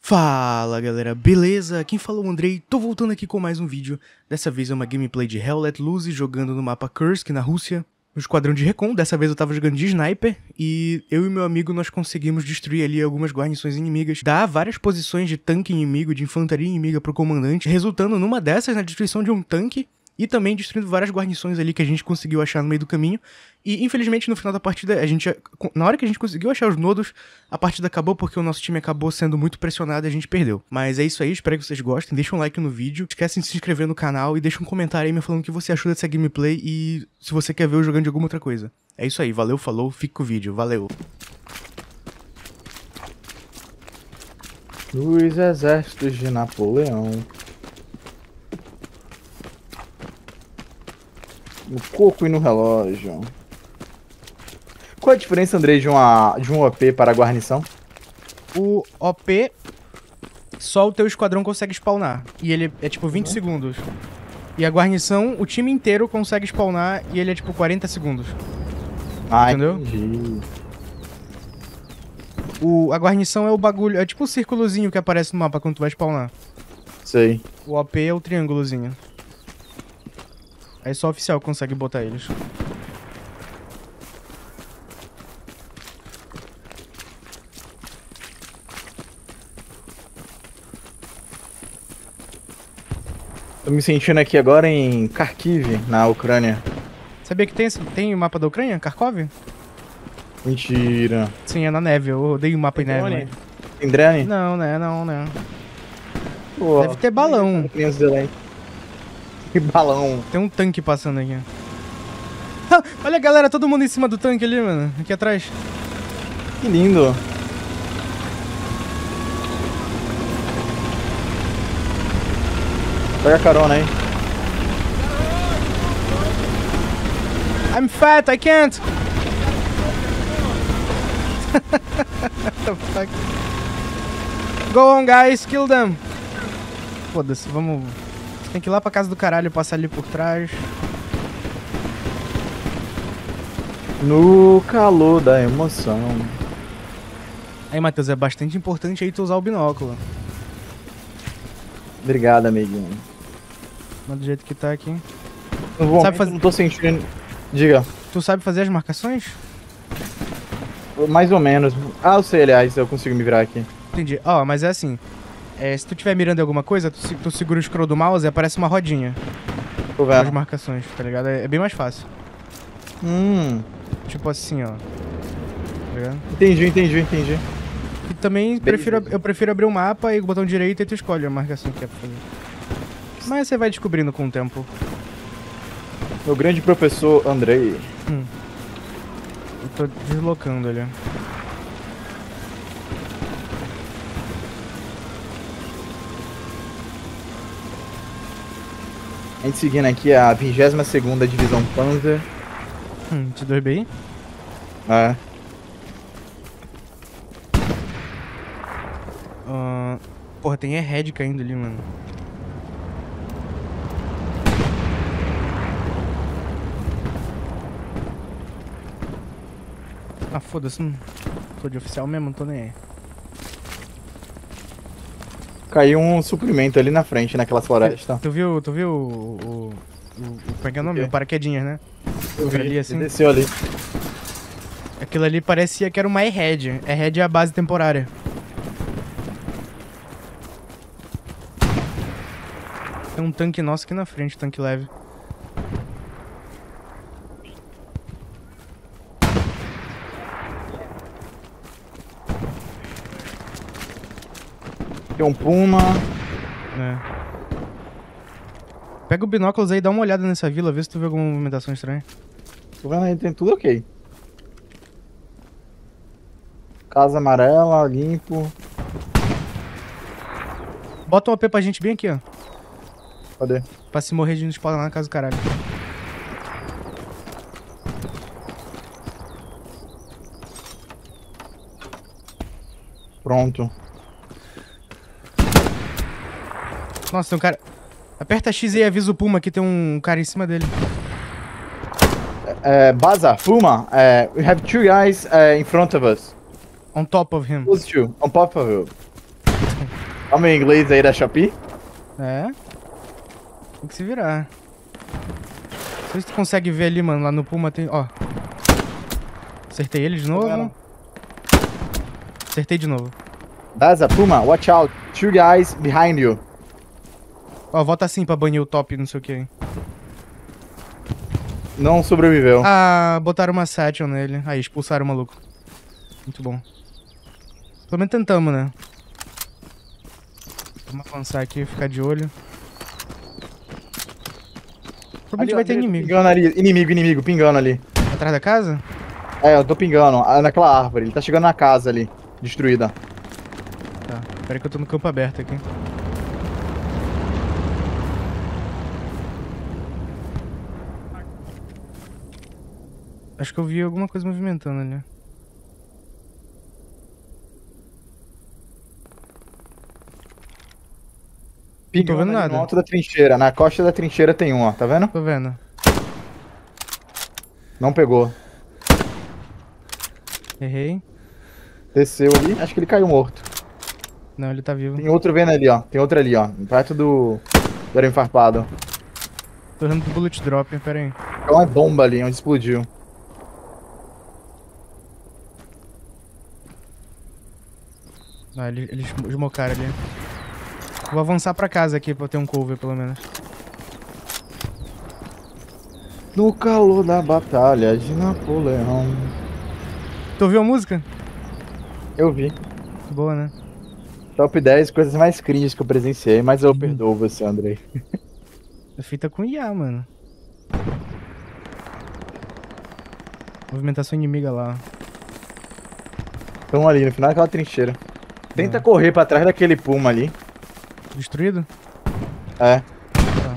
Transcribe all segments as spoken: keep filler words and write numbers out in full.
Fala galera, beleza? Quem falou é o Andrei, tô voltando aqui com mais um vídeo. Dessa vez é uma gameplay de Hell Let Loose, jogando no mapa Kursk, na Rússia. No esquadrão de recon, dessa vez eu tava jogando de sniper. E eu e meu amigo nós conseguimos destruir ali algumas guarnições inimigas. Dar várias posições de tanque inimigo, de infantaria inimiga pro comandante. Resultando numa dessas na destruição de um tanque. E também destruindo várias guarnições ali que a gente conseguiu achar no meio do caminho. E infelizmente no final da partida, a gente, na hora que a gente conseguiu achar os nodos, a partida acabou porque o nosso time acabou sendo muito pressionado e a gente perdeu. Mas é isso aí, espero que vocês gostem, deixa um like no vídeo, esquecem de se inscrever no canal e deixa um comentário aí me falando o que você achou dessa gameplay e se você quer ver eu jogando de alguma outra coisa. É isso aí, valeu, falou, fique com o vídeo, valeu. Os exércitos de Napoleão. No coco e no relógio. Qual a diferença, Andrei, de, uma, de um O P para a guarnição? O O P, só o teu esquadrão consegue spawnar. E ele é tipo vinte segundos. E a guarnição, o time inteiro consegue spawnar e ele é tipo quarenta segundos. Ah, entendeu? Entendi. O, a guarnição é o bagulho, é tipo o círculozinho que aparece no mapa quando tu vai spawnar. Sei. O O P é o triângulozinho. Aí só o oficial consegue botar eles. Tô me sentindo aqui agora em Kharkiv, na Ucrânia. Sabia que tem, tem o mapa da Ucrânia? Kharkov? Mentira. Sim, é na neve. Eu odeio o mapa em neve. Drone? Tem drone? Não, né? Não, né? Pô, Deve ter balão. Que balão. Tem um tanque passando aqui. Olha a galera, todo mundo em cima do tanque ali, mano. Aqui atrás. Que lindo. Pega a carona aí. I'm fat, I can't. What the fuck? Go on, guys, kill them. Foda-se, vamos... Tem que ir lá pra casa do caralho, passar ali por trás. No calor da emoção. Aí, Matheus, é bastante importante aí tu usar o binóculo. Obrigado, amiguinho. Mas do jeito que tá aqui. No Sabe fazer... Não tô sentindo... Diga. Tu sabe fazer as marcações? Mais ou menos. Ah, eu sei, aliás, eu consigo me virar aqui. Entendi. Ó, oh, mas é assim. É, se tu estiver mirando em alguma coisa, tu, tu segura o scroll do mouse e aparece uma rodinha. Tô Com as vendo. marcações, tá ligado? É, é bem mais fácil. Hum. Tipo assim, ó. Tá ligado? Entendi, entendi, entendi. E também prefiro, eu prefiro abrir o mapa e o botão direito e tu escolhe a marcação que é pra fazer. Mas você vai descobrindo com o tempo. Meu grande professor Andrei. Hum. Eu tô deslocando ali. A gente seguindo aqui a vigésima segunda Divisão Panzer. Hum, T dois B I? É. Uh, porra, tem E-Head caindo ali, mano. Ah, foda-se, não tô de oficial mesmo, não tô nem aí. Caiu um suprimento ali na frente, naquela floresta. Tu viu, tu viu o... o, o, o como é que é o nome? O quê? O paraquedinhas, né? Eu vi, ali, assim. ele desceu ali. Aquilo ali parecia que era uma E-Head. E-Head é a base temporária. Tem um tanque nosso aqui na frente, tanque leve. Tem um Puma. É. Pega o binóculos aí e dá uma olhada nessa vila, vê se tu vê alguma movimentação estranha. Tô vendo aí, tem tudo ok. Casa amarela, limpo. Bota um A P pra gente bem aqui, ó. Cadê? Pra se morrer de não spawnar na casa do caralho. Pronto. Nossa, tem um cara... Aperta X e avisa o Puma que tem um cara em cima dele. Uh, Baza, Puma, uh, we have two guys uh, in front of us. On top of him. Close to, on top of you. Olha o meu inglês aí da Shopee. É. Tem que se virar. Não sei se tu consegue ver ali, mano. Lá no Puma tem... Ó. Acertei ele de novo. Acertei de novo. That's a Puma. Watch out. Two guys behind you. Ó, volta assim pra banir o top, não sei o que. Não sobreviveu. Ah, botaram uma satchel nele. Aí, expulsaram o maluco. Muito bom. Pelo menos tentamos, né? Vamos avançar aqui, ficar de olho. Provavelmente vai ter inimigo. Pingando ali. Inimigo, inimigo, pingando ali. Atrás da casa? É, eu tô pingando. ah, Naquela árvore. Ele tá chegando na casa ali. Destruída. Tá, pera aí que eu tô no campo aberto aqui. Acho que eu vi alguma coisa movimentando ali. Não tô vendo nada. No alto da trincheira. Na costa da trincheira tem um, ó. Tá vendo? Tô vendo. Não pegou. Errei. Desceu ali. Acho que ele caiu morto. Não, ele tá vivo. Tem outro vendo ali, ó. Tem outro ali, ó. Perto do... do arame farpado. Tô dando do bullet drop, pera aí. É uma bomba ali, onde explodiu. Ah, eles, eles smocaram ali. Vou avançar pra casa aqui pra eu ter um cover, pelo menos. No calor da batalha de Napoleão. Tu ouviu a música? Eu vi. Boa, né? Top dez coisas mais cringes que eu presenciei, mas eu perdoo você, Andrei. É feita com I A, mano. Movimentação inimiga lá. Estão ali, no final daquela trincheira. Tenta Ah. correr pra trás daquele puma ali. Destruído? É. Tá.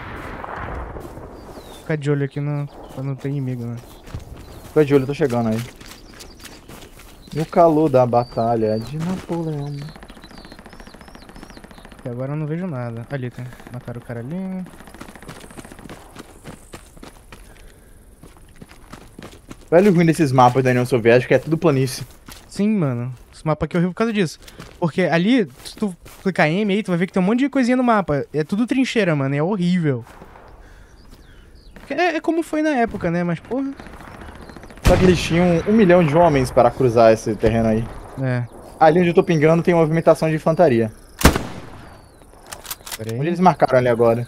Ficar de olho aqui no... pra não ter inimigo, né? Tô de olho, tô chegando aí. No calor da batalha de Napoleão. E agora eu não vejo nada. Ali tem. Mataram o cara ali. Velho ruim desses mapas da União Soviética é tudo planície. Sim, mano. Esse mapa aqui é horrível por causa disso. Porque ali, se tu clicar em M aí, tu vai ver que tem um monte de coisinha no mapa. É tudo trincheira, mano. E é horrível. É, é como foi na época, né? Mas, porra... Só que eles tinham um milhão de homens para cruzar esse terreno aí. É. Ali onde eu tô pingando tem movimentação de infantaria. Pera aí. Onde eles marcaram ali agora?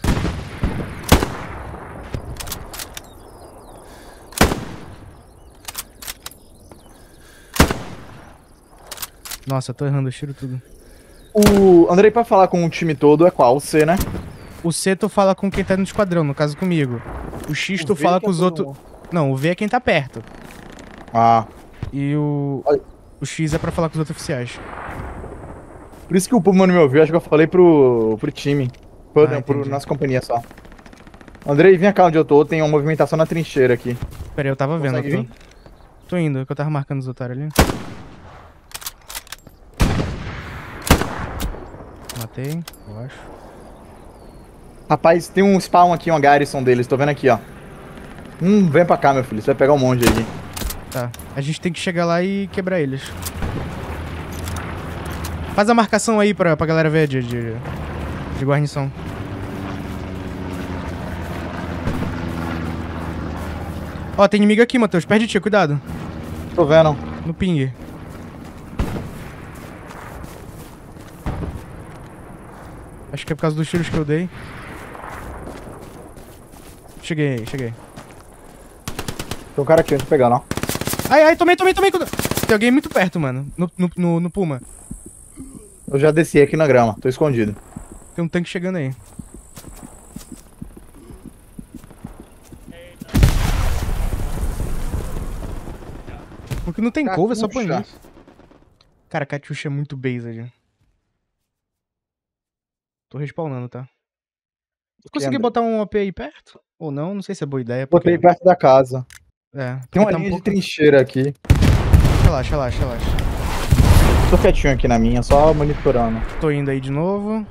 Nossa, eu tô errando, eu tiro tudo. O Andrei, pra falar com o time todo, é qual? O C, né? O C tu fala com quem tá no esquadrão, no caso comigo. O X tu O V fala que com é os todo outros... mundo. Não, o V é quem tá perto. Ah. E o... Olha. O X é pra falar com os outros oficiais. Por isso que o Puma não me ouviu, acho que eu falei pro, pro time. Pro, Ah, não, pro entendi. nossa companhia só. Andrei, vem cá onde eu tô, tem uma movimentação na trincheira aqui. Pera aí, eu tava vendo. Consegue Eu tô... tô indo, que eu tava marcando os otários ali. Matei, eu acho. Rapaz, tem um spawn aqui, uma garrison deles, tô vendo aqui, ó. Hum, vem pra cá, meu filho, você vai pegar um monte aí. Tá, a gente tem que chegar lá e quebrar eles. Faz a marcação aí pra, pra galera ver de, de, de guarnição. Ó, tem inimigo aqui, Matheus. Perto de ti, cuidado. Tô vendo. No ping. Acho que é por causa dos tiros que eu dei. Cheguei, cheguei. Tem um cara aqui, eu tô pegando, ó. Ai, ai, tomei, tomei, tomei. Tem alguém muito perto, mano. No, no, no, no Puma. Eu já desci aqui na grama, tô escondido. Tem um tanque chegando aí. Porque não tem cover, é só Catuxa. planir. Cara, Katyusha é muito based. Tô respawnando, tá? Consegui André? botar um O P aí perto? Ou não? Não sei se é boa ideia. Botei Porque... perto da casa. É, Tem porque uma tá um linha pouco... de trincheira aqui. Relaxa, relaxa, relaxa. Tô quietinho aqui na minha, só monitorando. Tô indo aí de novo.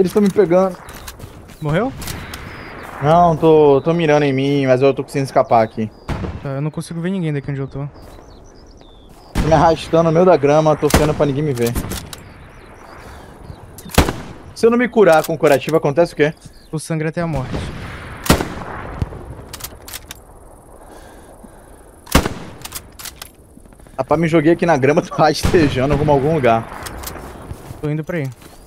Eles estão me pegando. Morreu? Não, tô, tô mirando em mim, mas eu tô conseguindo escapar aqui. Tá, eu não consigo ver ninguém daqui onde eu tô. Tô me arrastando no meio da grama, torcendo pra ninguém me ver. Se eu não me curar com curativo, acontece o quê? O sangue até a morte. Rapaz, me joguei aqui na grama, tô rastejando rumo a algum lugar. Tô indo pra aí.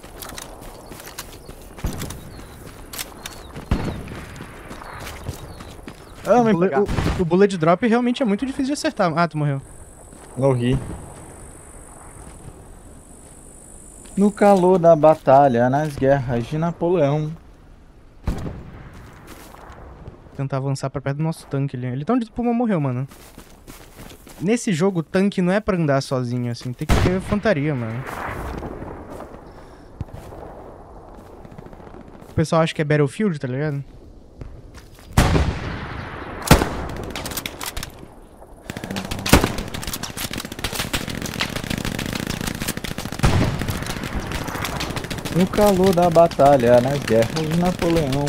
Ah, O, me bullet, pegar. o, o bullet drop realmente é muito difícil de acertar. Ah, tu morreu. Morri. No calor da batalha, nas guerras de Napoleão. Tentar avançar pra perto do nosso tanque ali. Ele tá onde o Puma morreu, mano. Nesse jogo, o tanque não é pra andar sozinho, assim. Tem que ter infantaria, mano. O pessoal acha que é Battlefield, tá ligado? No calor da batalha, nas guerras de Napoleão.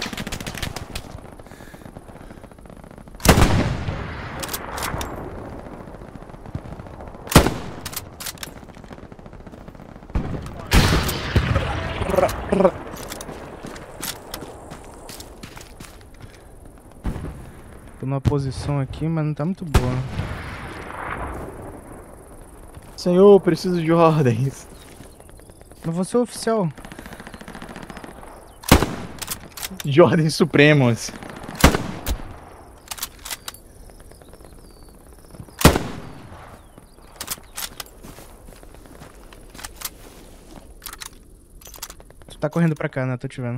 Tô numa posição aqui, mas não tá muito boa. Senhor, preciso de ordens. Mas você é o oficial. De ordens supremas. Tu tá correndo pra cá, né? Tô te vendo.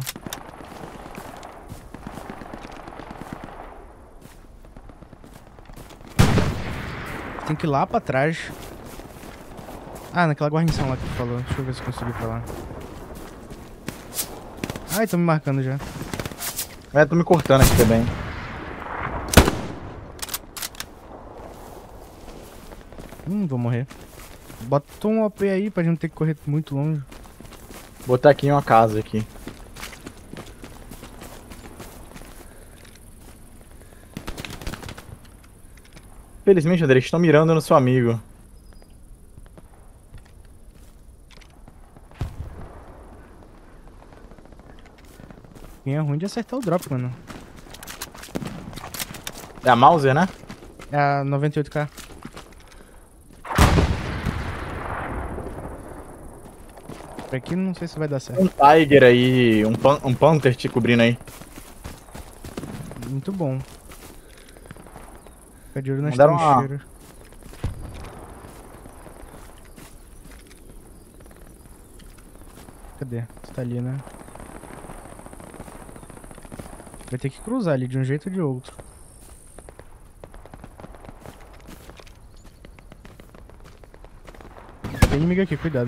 Tem que ir lá pra trás. Ah, naquela guarnição lá que tu falou. Deixa eu ver se eu consigo ir pra lá. Ai, tô me marcando já. É, tô me cortando aqui também. Hum, vou morrer. Bota um O P aí pra gente não ter que correr muito longe. Vou botar aqui em uma casa aqui. Felizmente, André, eles estão mirando no seu amigo. Quem é ruim de acertar o drop, mano. É a Mauser, né? É a noventa e oito K. Por aqui não sei se vai dar certo. Um Tiger aí, um, pan um Panther te cobrindo aí. Muito bom. Fica de olho nas Mandaram uma- trincheiras. Cadê? Você tá ali, né? Vai ter que cruzar ali de um jeito ou de outro. Tem inimigo aqui, cuidado.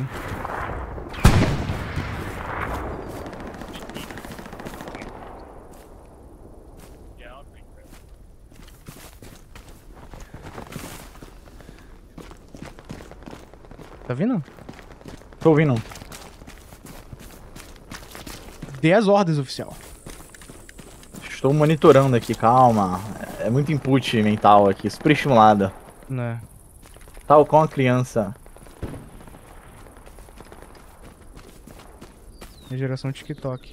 Tá vindo? Tô ouvindo. Dê as ordens, oficial. Estou monitorando aqui, calma. É muito input mental aqui, super estimulada. Né? Tal com a criança. É geração TikTok.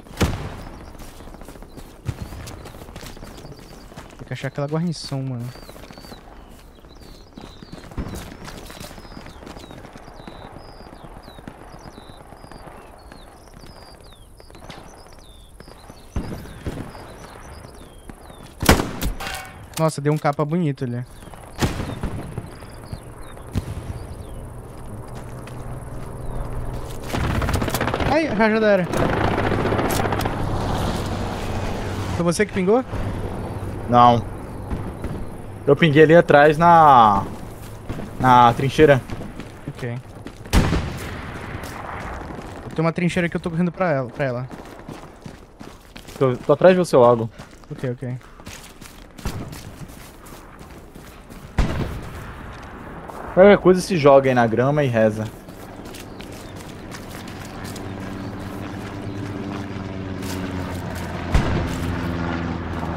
Tem que achar aquela guarnição, mano. Nossa, deu um capa bonito ali. Ai, a raja da era. Foi você que pingou? Não. Eu pinguei ali atrás na... Na trincheira. Ok. Tem uma trincheira que eu tô correndo pra ela. Pra ela. Tô, tô atrás de você logo. Ok, ok. Qualquer coisa se joga aí na grama e reza.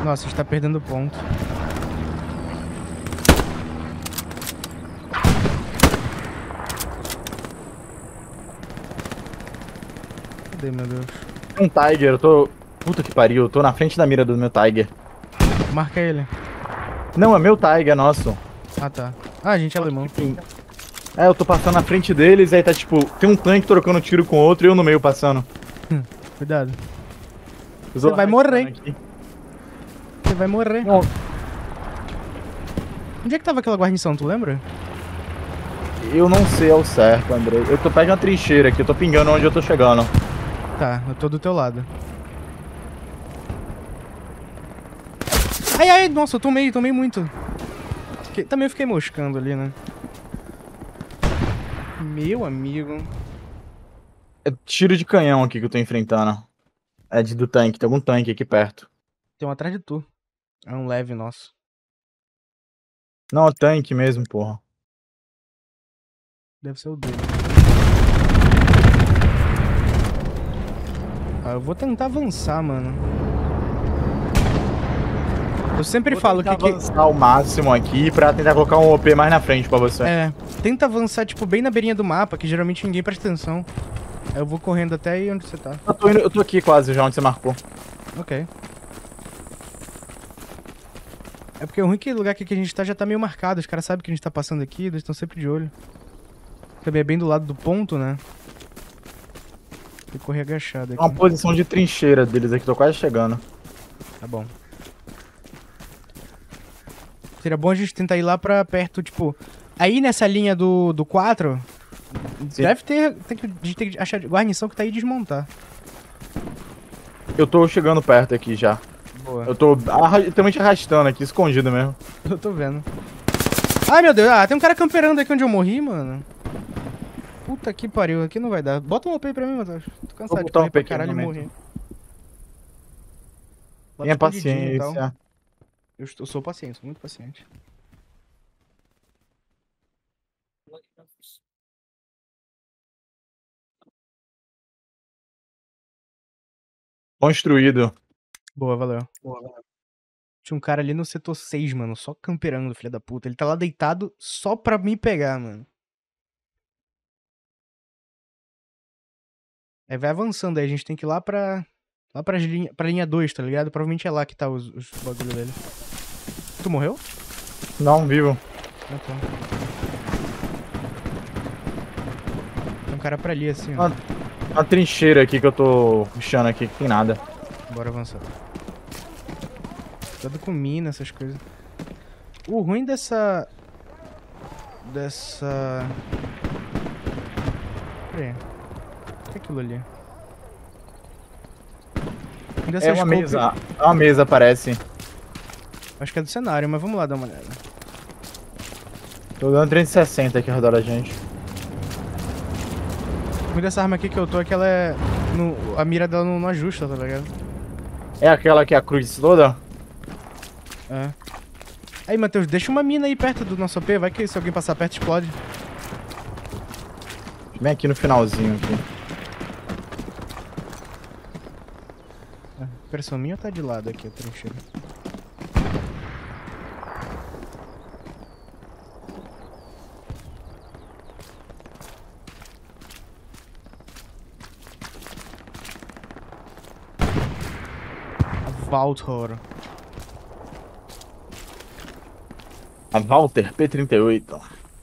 Nossa, a gente tá perdendo ponto. Cadê, meu Deus? Tem um Tiger, eu tô... Puta que pariu, eu tô na frente da mira do meu Tiger. Marca ele. Não, é meu Tiger, é nosso. Ah, tá. Ah, a gente é alemão. É, eu tô passando na frente deles, aí tá tipo... Tem um tanque trocando tiro com outro e eu no meio passando. Cuidado. Você vai morrer. Você vai morrer. Não. Onde é que tava aquela guarnição, tu lembra? Eu não sei ao certo, André. Eu tô perto de uma trincheira aqui, eu tô pingando onde eu tô chegando. Tá, eu tô do teu lado. Ai, ai, nossa, eu tomei, tomei muito. Fiquei, também eu fiquei moscando ali, né? Meu amigo. É tiro de canhão aqui que eu tô enfrentando. É de, do tanque, tem algum tanque aqui perto. Tem um atrás de tu. É um leve nosso. Não, é tanque mesmo, porra. Deve ser o dele. Ah, eu vou tentar avançar, mano. Eu sempre Vou falo que... tentar avançar ao máximo aqui pra tentar colocar um O P mais na frente pra você. É, tenta avançar, tipo, bem na beirinha do mapa, que geralmente ninguém presta atenção. Aí eu vou correndo até aí onde você tá. Eu tô, indo, eu tô aqui quase já onde você marcou. Ok. É porque o ruim é que o lugar aqui que a gente tá já tá meio marcado. Os caras sabem que a gente tá passando aqui, eles estão sempre de olho. Também é bem do lado do ponto, né? Tem que correr agachado aqui. É uma posição de trincheira deles aqui, tô quase chegando. Tá bom. Seria bom a gente tentar ir lá pra perto, tipo... Aí nessa linha do, do quatro... Sim. Deve ter... Tem que, a gente tem que achar guarnição que tá aí e desmontar. Eu tô chegando perto aqui já. Boa. Eu tô arra literalmente arrastando aqui, escondido mesmo. Eu tô vendo. Ai, meu Deus. Ah, tem um cara camperando aqui onde eu morri, mano. Puta que pariu. Aqui não vai dar. Bota um O P pra mim, Matheus. Tô cansado de correr pra caralho e morrer. Tenha paciência. Eu, estou, eu sou paciente, sou muito paciente. Construído. Boa, valeu. Boa, valeu. Tinha um cara ali no setor seis, mano, só camperando, filho da puta. Ele tá lá deitado só pra me pegar, mano. Aí vai avançando aí, a gente tem que ir lá pra... Lá pra linha, pra linha dois, tá ligado? Provavelmente é lá que tá os, os bagulho dele. Tu morreu? Não, vivo. Ah, tá. Tem um cara pra ali, assim, ó. Uma, uma trincheira aqui que eu tô puxando aqui, que tem nada. Bora avançar. Cuidado com mina, essas coisas. O ruim dessa... Dessa... Pera aí. O que é aquilo ali? É uma scope... mesa. É uma mesa, parece. Acho que é do cenário, mas vamos lá dar uma olhada. Tô dando trezentos e sessenta aqui ao redor da gente. O ruim dessa arma aqui que eu tô é que ela é... No... A mira dela não, não ajusta, tá ligado? É aquela que é a cruz toda? É. Aí, Matheus, deixa uma mina aí perto do nosso O P. Vai que se alguém passar perto, explode. Vem aqui no finalzinho aqui. É, impressão minha ou tá de lado aqui a trincheira? A Valtor. A Walter P trinta e oito.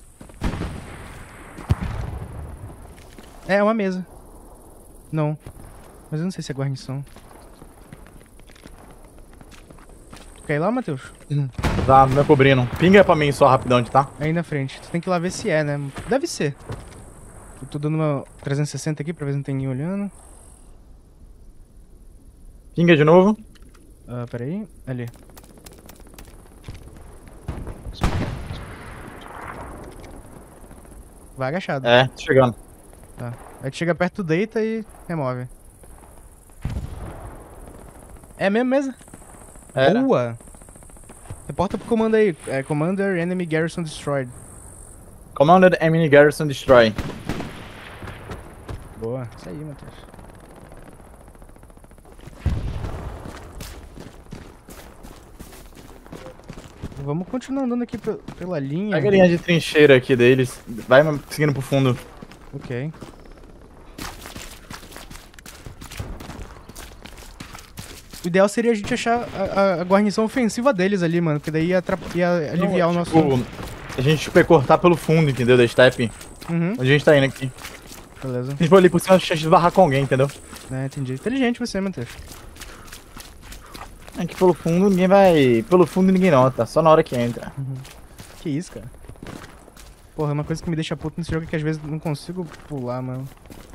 É, uma mesa. Não. Mas eu não sei se é guarnição. Tu quer ir lá, Matheus? Tá, me cobrindo. Pinga pra mim só rapidão onde tá. Aí na frente. Tu tem que ir lá ver se é, né? Deve ser. Eu tô dando uma trezentos e sessenta aqui pra ver se não tem ninguém olhando. Pinga de novo. Ah, peraí. Ali. Vai agachado. É, tô chegando. Tá. Aí tu chega perto, tu deita e remove. É mesmo mesa? Era. Boa! Reporta pro comando aí. É, Commander Enemy Garrison Destroyed. Commander Enemy Garrison Destroy. Boa. Isso aí, Matheus. Vamos continuar andando aqui pe- pela linha. Pega a linha de trincheira aqui deles. Vai seguindo pro fundo. Ok. O ideal seria a gente achar a, a- a guarnição ofensiva deles ali, mano. Porque daí ia, atrap- ia aliviar Não, o tipo, nosso... A gente vai cortar pelo fundo, entendeu? Da step. Uhum, Onde a gente tá indo aqui. beleza. Se a gente for ali por cima, a chance de barrar com alguém, entendeu? É, entendi. Inteligente você, Matheus. Aqui pelo fundo ninguém vai. Pelo fundo ninguém nota, só na hora que entra. Que isso, cara? Porra, uma coisa que me deixa puto nesse jogo é que às vezes não consigo pular, mano.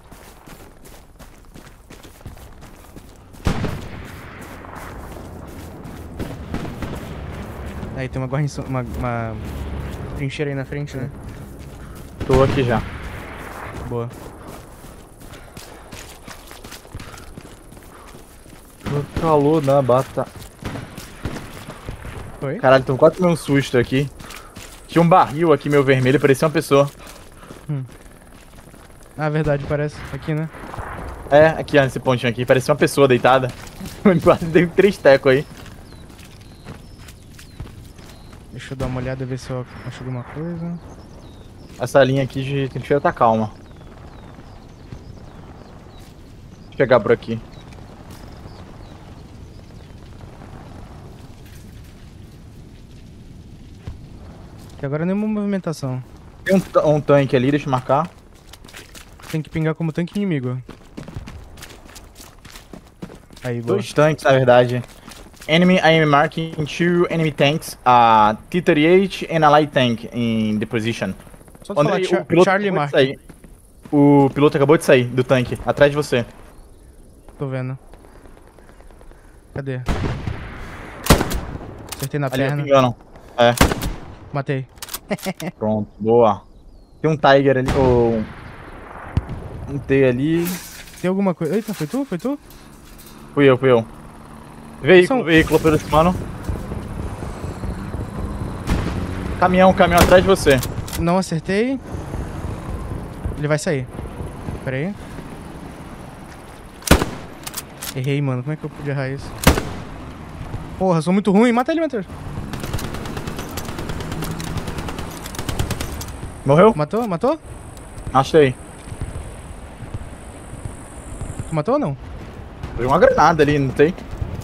Aí tem uma guarnição, uma, uma trincheira aí na frente, né? Tô aqui já. Boa. O calor da bata. Foi? Caralho, tô quase tomei um susto aqui. Tinha um barril aqui, meu vermelho, parecia uma pessoa. Ah, verdade, parece. Aqui, né? É, aqui, ó, nesse pontinho aqui, parecia uma pessoa deitada. Quase dei três tecos aí. Deixa eu dar uma olhada, ver se eu acho alguma coisa. Essa linha aqui de trincheira tá calma. Deixa eu chegar por aqui. Que agora nenhuma movimentação. Tem um, ta- um tanque ali, deixa eu marcar. Tem que pingar como tanque inimigo. Aí, boa. Dois tanques, na verdade. Enemy, I am marking two enemy tanks, a T trinta e oito and a light tank in the position. Só de falar, Andrei, Char o piloto Charlie acabou de Mark. sair. O piloto acabou de sair do tanque, atrás de você. Tô vendo. Cadê? Acertei na Ali, perna. pingando. É, Matei. pronto, boa. Tem um Tiger ali, ou... Um T ali. Tem alguma coisa... Eita, foi tu? Foi tu? Fui eu, fui eu. Veículo, São- veículo aproximando. Caminhão, caminhão atrás de você. Não acertei. Ele vai sair. Pera aí. Errei, mano. Como é que eu pude errar isso? Porra, sou muito ruim. Mata ele, Matheus. Morreu? Matou? Matou? Achei. Tu matou ou não? Foi uma granada ali, não tem?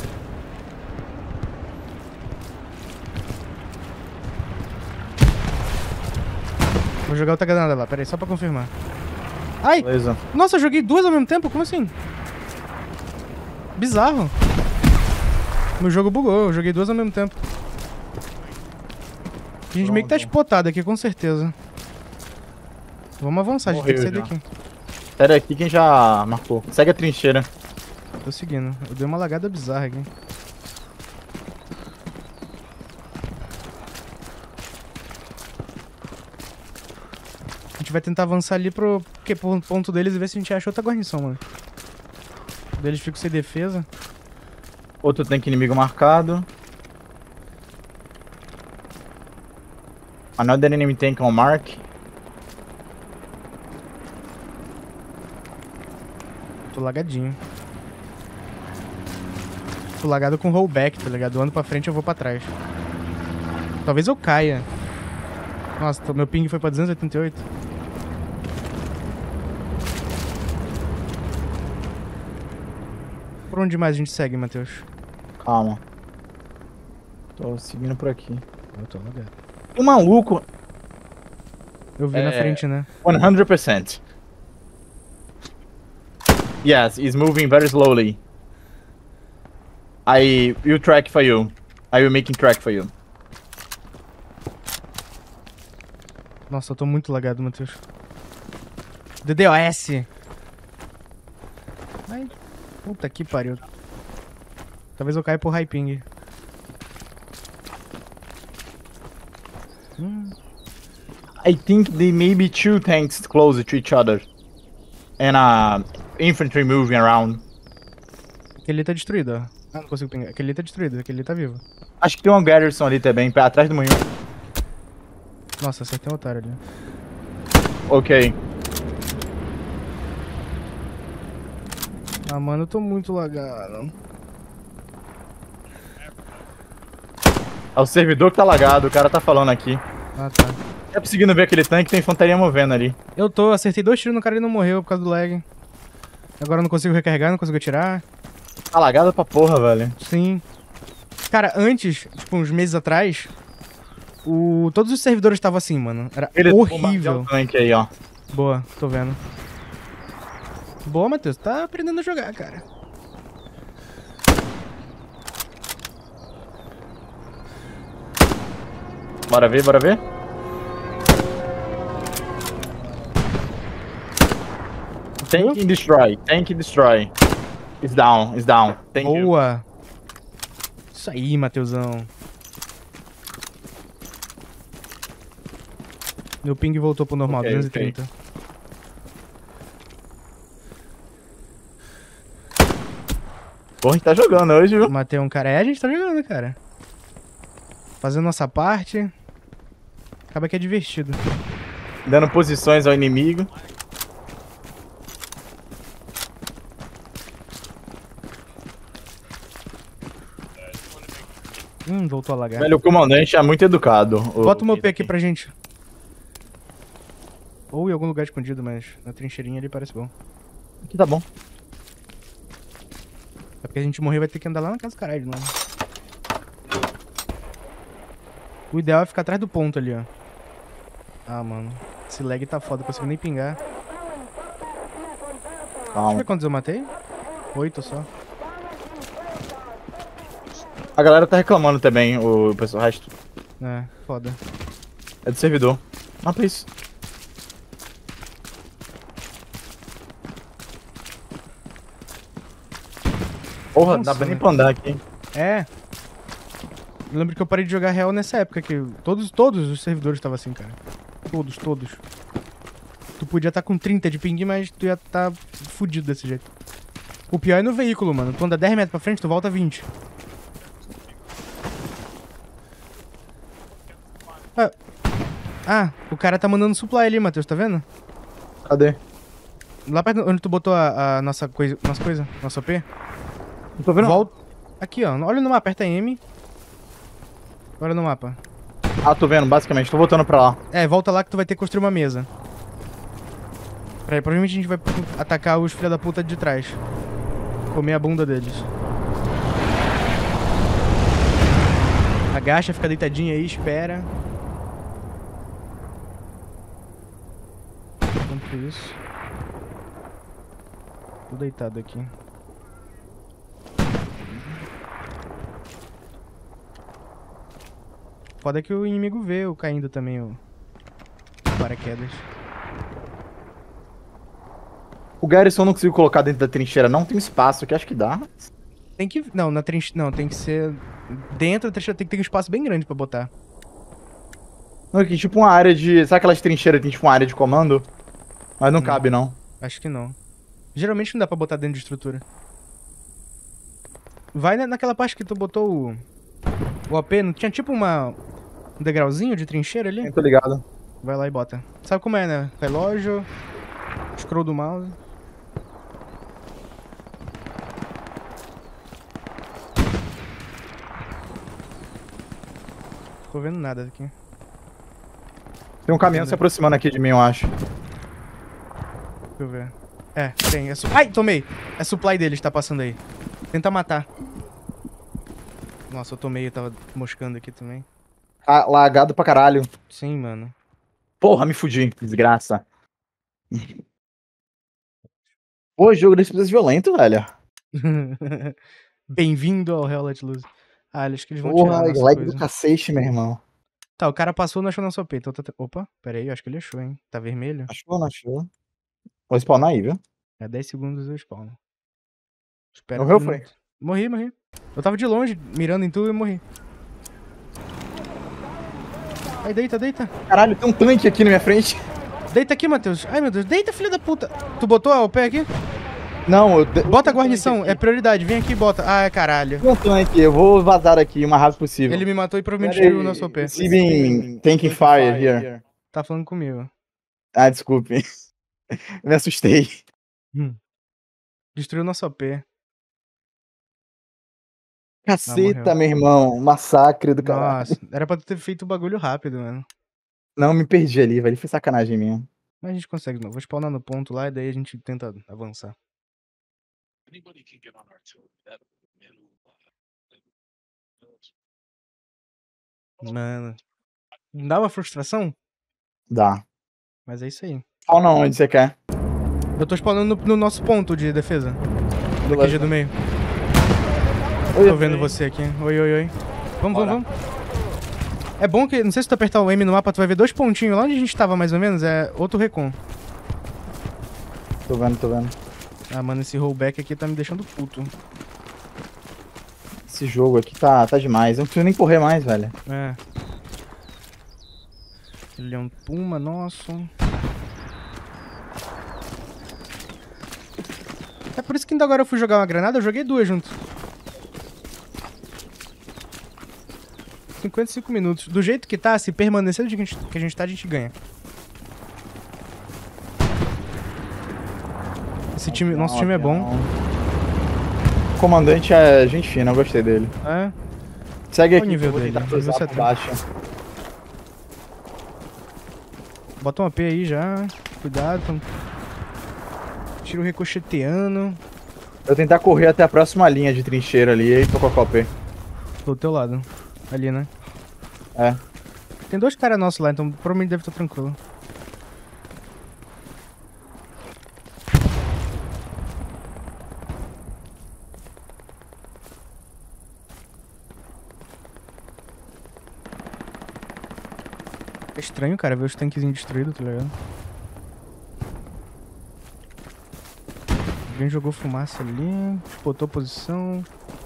Vou jogar outra granada lá. Pera aí, só pra confirmar. Ai! Beleza. Nossa, eu joguei duas ao mesmo tempo? Como assim? Bizarro. Meu jogo bugou. Eu joguei duas ao mesmo tempo. A gente meio que tá Pronto. spotado aqui, com certeza. Vamos avançar, a gente tem que sair Morreu já. daqui. Sério, aqui quem já marcou. Segue a trincheira. Tô seguindo. Eu dei uma lagada bizarra aqui. A gente vai tentar avançar ali pro, que, pro ponto deles e ver se a gente acha outra guarnição, mano. O deles fica sem defesa. Outro tanque inimigo marcado. Another enemy tank on mark. Tô lagadinho. Tô lagado com rollback, tá ligado? Eu ando pra frente e eu vou pra trás. Talvez eu caia. Nossa, tô- meu ping foi pra duzentos e oitenta e oito. Por onde mais a gente segue, Matheus? Calma. Tô seguindo por aqui. Eu tô lagado. Um maluco. Eu vi na É. frente, né? one hundred percent. Yes, he's moving very slowly. I will track for you. I will making track for you. Nossa, eu tô muito lagado, Matheus. D D O S! Ai, puta que pariu. Talvez eu caia por high ping. Hum, I think they may be two tanks close to each other. And uh infantry moving around. aquele ali tá destruído, ó. Ah, não consigo pingar. Aquele ali tá destruído, aquele ali tá vivo. Acho que tem um garrison ali também, pra- atrás do moinho. Nossa, acertei um otário ali. Ok. Ah, mano, eu tô muito lagado. É o servidor que tá lagado, o cara tá falando aqui. Ah, tá. Tá conseguindo ver aquele tanque, tem infantaria movendo ali. Eu tô, acertei dois tiros no cara e ele não morreu por causa do lag. Agora eu não consigo recarregar, não consigo atirar. Tá lagado pra porra, velho. Sim. Cara, antes, tipo, uns meses atrás, o... todos os servidores estavam assim, mano. Era Ele horrível. o tanque aí, ó. Boa, tô vendo. Boa, Matheus. Tá aprendendo a jogar, cara. Bora ver, bora ver? Tank and destroy, tank and destroy. It's down, it's down. Thank you. Boa. Isso aí, Matheusão. Meu ping voltou pro normal, Ok, duzentos e trinta. ok. Pô, a gente tá jogando hoje, viu? Matei um cara. É, a gente tá jogando, cara. Fazendo nossa parte. Acaba que é divertido. Dando posições ao inimigo. Hum, voltou a lagar. Velho, o comandante é muito educado. Bota o meu P aqui pra gente. Ou em algum lugar escondido, mas na trincheirinha ali parece bom. Aqui tá bom. É porque a gente morrer vai ter que andar lá na casa do caralho de novo. O ideal é ficar atrás do ponto ali, ó. Ah, mano. Esse lag tá foda, não consigo nem pingar. Deixa eu Calma. ver quantos eu matei. Oito só. A galera tá reclamando também, o pessoal, o resto. É, foda. É do servidor. Mata isso. Porra, Nossa, dá pra nem né? pra andar aqui. É. Eu lembro que eu parei de jogar real nessa época, que todos, todos os servidores estavam assim, cara. Todos, todos. Tu podia estar com trinta de ping, mas tu ia estar fudido desse jeito. O pior é no veículo, mano. Tu anda dez metros pra frente, tu volta vinte. Ah, ah, o cara tá mandando supply ali, Matheus, tá vendo? Cadê? Lá perto onde tu botou a, a nossa coisa, nossa coisa, nosso O P. Não tô vendo. Volta. Aqui, ó. Olha no mapa, aperta M. Olha no mapa. Ah, tô vendo, basicamente. Tô voltando pra lá. É, volta lá que tu vai ter que construir uma mesa. Peraí, provavelmente a gente vai atacar os filha da puta de trás. Comer a bunda deles. Agacha, fica deitadinha aí, espera. Enquanto isso. Tô deitado aqui. Foda que o inimigo vê eu caindo também, o paraquedas. O Garrison não conseguiu colocar dentro da trincheira. Não tem espaço aqui, acho que dá. Tem que... Não, na trincheira... Não, tem que ser... Dentro da trincheira tem que ter um espaço bem grande pra botar. Não, aqui tipo uma área de... Sabe aquelas trincheiras que tem tipo uma área de comando? Mas não Hum. cabe, não. Acho que não. Geralmente não dá pra botar dentro de estrutura. Vai na, naquela parte que tu botou o... O O P, não tinha tipo uma... Um degrauzinho de trincheira ali? Eu tô ligado. Vai lá e bota. Sabe como é, né? Relógio... Scroll do mouse... Tô vendo nada aqui. Tem um caminhão se aproximando aqui de mim, eu acho. Deixa eu ver. É, tem. É su... Ai, tomei! É supply deles, tá passando aí. Tenta matar. Nossa, eu tomei, eu tava moscando aqui também. Ah, lagado pra caralho. Sim, mano. Porra, me fudi, que desgraça. Pô, jogo desse precisa violento, velho. Bem-vindo ao Hell Let Loose. Ah, acho que eles vão Porra, tirar a nossa lag coisa. do cacete, meu irmão. Tá, o cara passou e não achou nosso O P. Então, tá... Opa, pera aí, eu acho que ele achou, hein. Tá vermelho? Achou, não achou? Vou spawnar aí, viu? É dez segundos eu spawno. Espero Morreu, que foi? não- Morri, morri. Eu tava de longe, mirando em tu e morri. Aí, deita, deita. Caralho, tem um tanque aqui na minha frente. Deita aqui, Matheus. Ai, meu Deus. Deita, filha da puta. Tu botou a O P aqui? Não, eu... Bota a guarnição. É prioridade. Vem aqui e bota. Ah, é caralho. Tem um tanque, eu vou vazar aqui o mais rápido possível. Ele me matou e provavelmente destruiu o nosso O P. Receiving tanking fire here. Tá falando comigo. Ah, desculpe. Me assustei. Hum. Destruiu o nosso O P. Caceta, meu irmão. Massacre do caralho. Nossa, era pra ter feito o bagulho rápido, mano. Não, me perdi ali, velho. Foi sacanagem minha. Mas a gente consegue de novo. Vou spawnar no ponto lá e daí a gente tenta avançar. Mano. Não dá uma frustração? Dá. Mas é isso aí. Spawna onde você quer. Eu tô spawnando no, no nosso ponto de defesa. Do Q G do meio. Oi, Tô vendo você aqui. Oi, oi, oi. Vamos, Bora. vamos, vamos. É bom que, não sei se tu apertar o M no mapa, tu vai ver dois pontinhos lá onde a gente tava mais ou menos. É outro recon. Tô vendo, tô vendo. Ah, mano, esse rollback aqui tá me deixando puto. Esse jogo aqui tá, tá demais. Eu não preciso nem correr mais, velho. É. Ele é um puma nosso. É por isso que ainda agora eu fui jogar uma granada, eu joguei duas junto. cinquenta e cinco minutos. Do jeito que tá, se permanecer do jeito que a gente tá, a gente ganha. Esse time, nosso time é bom. O comandante é gente fina, eu gostei dele. É. Segue Qual aqui, o nível eu vou dele? tentar cruzar Nível por baixo. Bota um A P aí já. Cuidado. Pra... Tiro ricocheteando. Eu vou tentar correr até a próxima linha de trincheira ali e tô com a copy. Tô do teu lado. Ali, né? É. Tem dois caras nossos lá, então provavelmente deve estar tranquilo. É estranho, cara, ver os tanquezinhos destruídos, tá ligado? Alguém jogou fumaça ali, botou posição.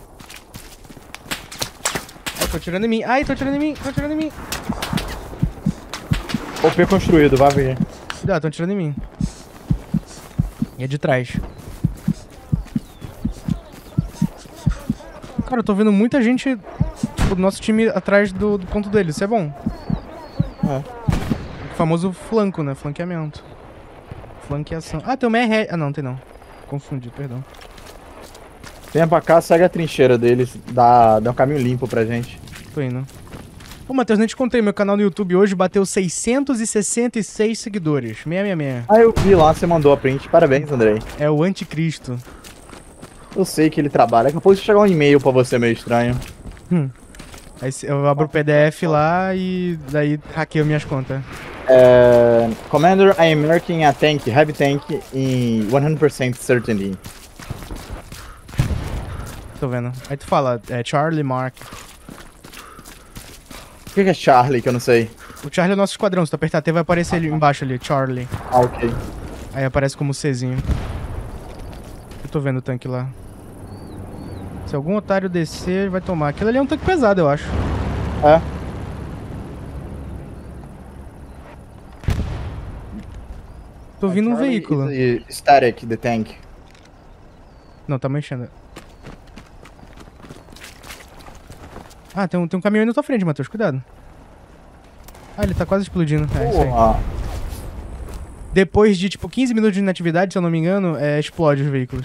Ai, tô atirando em mim. Ai, tô atirando em mim, tô atirando em mim. O P construído, vai ver. Cuidado, tô atirando em mim. E é de trás. Cara, eu tô vendo muita gente, tipo, do nosso time atrás do, do ponto dele. Isso é bom. É. O famoso flanco, né? Flanqueamento. Flanqueação. Ah, tem uma R... Ah, não, tem não. Confundi, perdão. Venha pra cá, segue a trincheira deles. Dá, dá um caminho limpo pra gente. Tô indo. Ô, Matheus, nem te contei. Meu canal no YouTube hoje bateu seiscentos e sessenta e seis seguidores. seiscentos e sessenta e seis. Ah, eu vi lá, você mandou a print. Parabéns, Andrei. É o anticristo. Eu sei que ele trabalha. Daqui a pouco chegar um e-mail pra você meio estranho. Hum. Aí eu abro o P D F lá e daí hackeio minhas contas. É... Commander, I am marking a tank, heavy tank, in one hundred percent certainty. Tô vendo. Aí tu fala, é Charlie Mark. O que que é Charlie, que eu não sei? O Charlie é o nosso esquadrão. Se tu apertar T vai aparecer ali embaixo ali, Charlie. Ah, ok. Aí aparece como Czinho. Eu tô vendo o tanque lá. Se algum otário descer, vai tomar. Aquilo ali é um tanque pesado, eu acho. É. Tô vindo um Charlie veículo. is static, the tank. Não, tá mexendo. Ah, tem um, tem um caminhão aí na tua frente, Matheus. Cuidado. Ah, ele tá quase explodindo. É isso aí. Porra. Depois de, tipo, quinze minutos de inatividade, se eu não me engano, é, explode os veículos.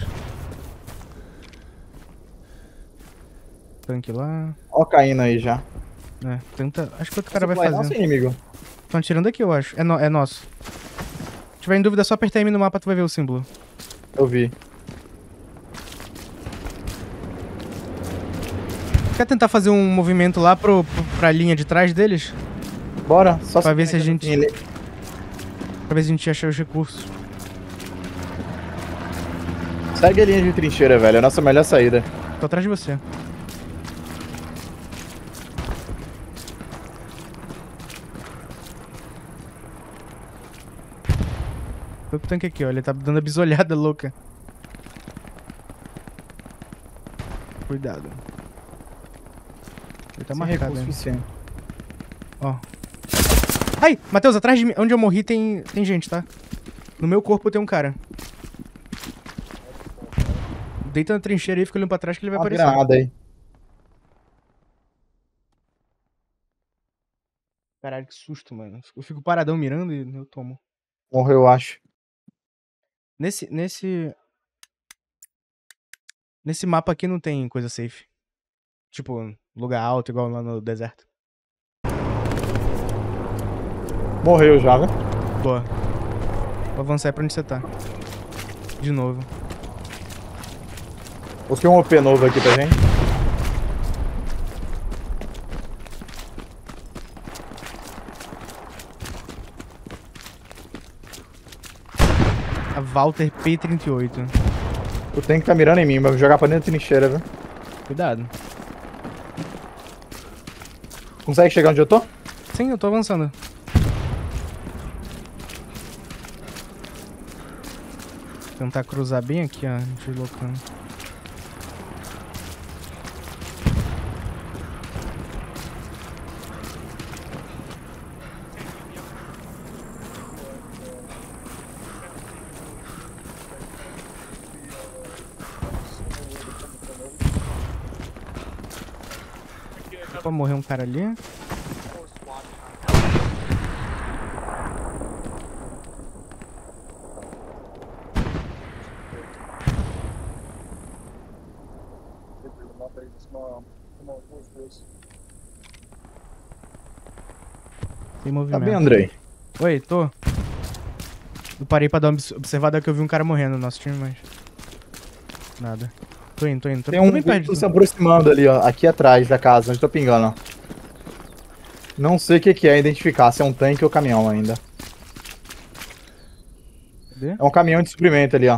Tanque lá. Ó caindo aí já. É, tenta... Acho que outro cara vai Supply fazer. nosso inimigo. Estão atirando aqui, eu acho. É, no... é nosso. Se tiver em dúvida, é só apertar M no mapa, tu vai ver o símbolo. Eu vi. Quer tentar fazer um movimento lá pro, pro, pra linha de trás deles? Bora, só Pra ver se a conecta gente... ele. Pra ver se a gente acha os recursos. Segue a linha de trincheira, velho. É a nossa melhor saída. Tô atrás de você. Tem outro tanque aqui, ó. Ele tá dando a bisolhada louca. Cuidado. Ele tá Sem marcado, recurso né? suficiente. Ó. Ai! Matheus, atrás de mim. Onde eu morri tem, tem gente, tá? No meu corpo tem um cara. Deita na trincheira aí, fica olhando pra trás que ele vai Uma aparecer. granada aí. Caralho, que susto, mano. Eu fico paradão mirando e eu tomo. Morreu, eu acho. Nesse, nesse... Nesse mapa aqui não tem coisa safe. Tipo, lugar alto, igual lá no deserto. Morreu já, né? Boa. Vou avançar aí pra onde você tá. De novo. Coloquei um O P novo aqui pra gente. A Walter P trinta e oito. O tanque tá mirando em mim, mas vou jogar pra dentro da trincheira, viu? Cuidado. Consegue chegar onde eu tô? Sim, eu tô avançando. Tentar cruzar bem aqui, ó, deslocando. Opa, morreu um cara ali. Tem Tá movimento. bem, Andrei? Oi, tô. Eu parei pra dar uma observada que eu vi um cara morrendo no nosso time, mas... Nada. Tô indo, tô indo. Tô, Tem tô um bem perto. veículo se aproximando ali, ó. Aqui atrás da casa, onde tô pingando, ó. Não sei o que que é identificar, se é um tanque ou caminhão ainda. Cadê? É um caminhão de suprimento ali, ó.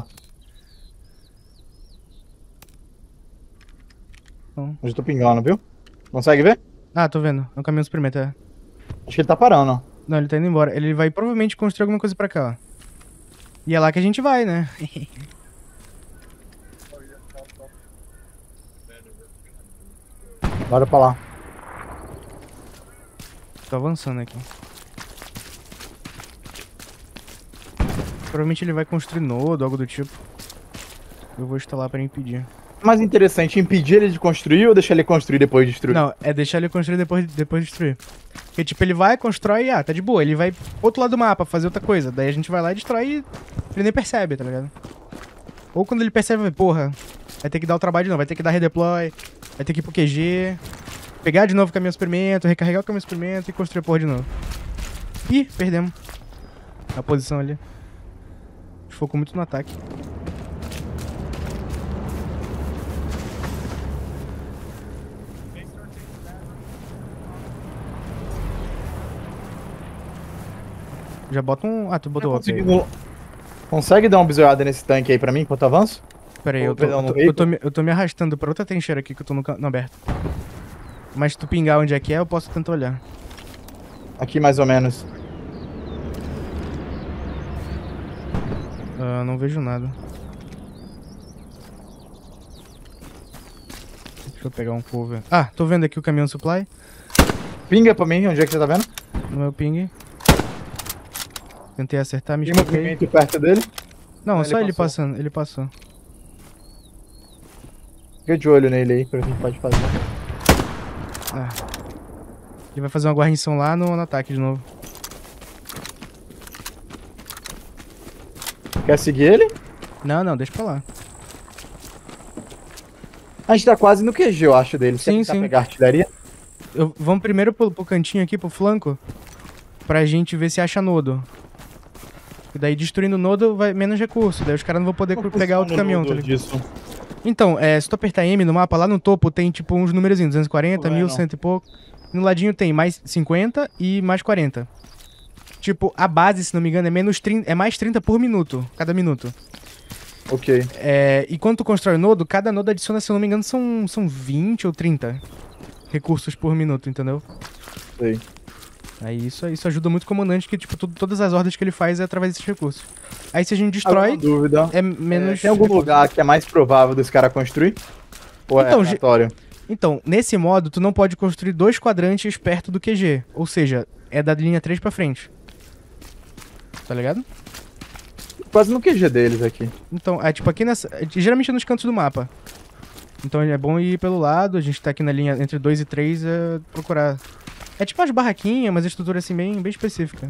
Não. Onde eu tô pingando, viu? Consegue ver? Ah, tô vendo. É um caminhão de suprimento, é. Acho que ele tá parando, ó. Não, ele tá indo embora. Ele vai provavelmente construir alguma coisa pra cá, ó. E é lá que a gente vai, né? Bora pra lá. Tô avançando aqui. Provavelmente ele vai construir nodo, algo do tipo. Eu vou instalar pra impedir. Mais interessante, impedir ele de construir ou deixar ele construir depois de destruir? Não, é deixar ele construir depois, depois de destruir. Porque, tipo, ele vai, constrói e, ah, tá de boa. Ele vai pro outro lado do mapa fazer outra coisa. Daí a gente vai lá e destrói e ele nem percebe, tá ligado? Ou quando ele percebe, vai, porra, vai ter que dar o trabalho de novo. Vai ter que dar redeploy, vai ter que ir pro Q G, pegar de novo o caminhão experimento, recarregar o caminhão experimento e construir a porra de novo. Ih, perdemos a posição ali. A gente focou muito no ataque. Já bota um... Ah, tu botou o Consegue, consegue dar uma bisoiada nesse tanque aí pra mim, enquanto eu avanço? Pera aí, eu, Ou, tô, perdão, eu, no tô, eu, veículo? tô me, eu tô me arrastando pra outra trincheira aqui que eu tô no, can- no aberto. Mas se tu pingar onde é que é, eu posso tentar olhar. Aqui mais ou menos. Ah, não vejo nada. Deixa eu pegar um cover. Ah, tô vendo aqui o caminhão supply. Pinga pra mim, onde é que você tá vendo? No meu ping. Tentei acertar, me Tem esqueci. movimento perto dele. Não, Ah, só ele ele passou. passando, ele passou. Fica de olho nele aí, pra ver o que a gente pode fazer. Ah. Ele vai fazer uma guarnição lá no, no ataque de novo. Quer seguir ele? Não, não, deixa pra lá. A gente tá quase no Q G, eu acho, dele. Quer Sim, tentar sim. pegar artilharia? Eu, vamos primeiro pro, pro cantinho aqui, pro flanco. Pra gente ver se acha nodo. E daí destruindo o nodo vai menos recurso. Daí os caras não vão poder Qual pegar outro posição no caminhão, tá nodo ligado? disso? Então, é, se tu apertar M no mapa, lá no topo tem tipo uns numerozinhos, duzentos e quarenta, Tô mil, vendo. cento e pouco. No ladinho tem mais cinquenta e mais quarenta. Tipo, a base, se não me engano, é, menos trinta, é mais trinta por minuto, cada minuto. Ok. É, e quando tu constrói o nodo, cada nodo adiciona, se eu não me engano, são, são vinte ou trinta recursos por minuto, entendeu? Sei. Aí isso, isso ajuda muito o comandante, que tipo, tudo- todas as ordens que ele faz é através desses recursos. Aí se a gente Agora, destrói, uma dúvida. é menos... É, tem algum recurso. lugar que é mais provável desse cara construir? Ou Então, é ge- aleatório? Então, nesse modo, tu não pode construir dois quadrantes perto do Q G. Ou seja, é da linha três pra frente. Tá ligado? Quase no Q G deles aqui. Então, é tipo aqui nessa... é, geralmente é nos cantos do mapa. Então é bom ir pelo lado, a gente tá aqui na linha entre dois e três, é procurar. É tipo umas barraquinhas, mas a estrutura assim bem, bem específica.